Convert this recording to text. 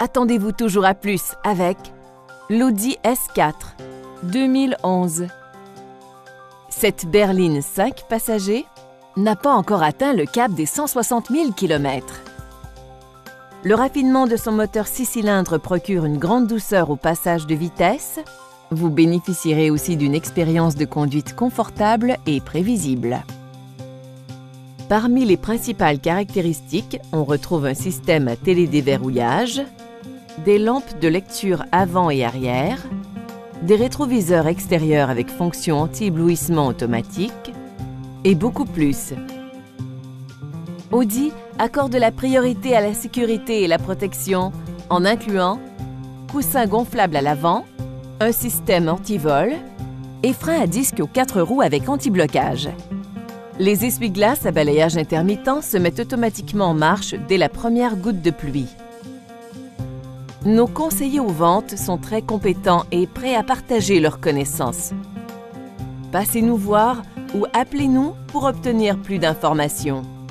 Attendez-vous toujours à plus avec l'Audi S4 2011. Cette berline 5 passagers n'a pas encore atteint le cap des 160 000 km. Le raffinement de son moteur 6 cylindres procure une grande douceur au passage de vitesse. Vous bénéficierez aussi d'une expérience de conduite confortable et prévisible. Parmi les principales caractéristiques, on retrouve un système à télédéverrouillage, des lampes de lecture avant et arrière, des rétroviseurs extérieurs avec fonction anti-éblouissement automatique et beaucoup plus. Audi accorde la priorité à la sécurité et la protection en incluant coussins gonflables à l'avant, un système anti-vol et frein à disque aux 4 roues avec anti-blocage. Les essuie-glaces à balayage intermittent se mettent automatiquement en marche dès la première goutte de pluie. Nos conseillers aux ventes sont très compétents et prêts à partager leurs connaissances. Passez nous voir ou appelez-nous pour obtenir plus d'informations.